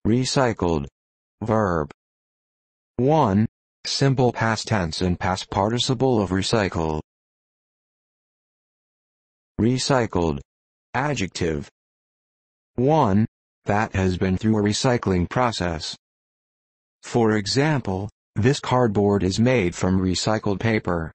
Recycled. Verb. 1. Simple past tense and past participle of recycle. Recycled. Adjective. 1. That has been through a recycling process. For example, this cardboard is made from recycled paper.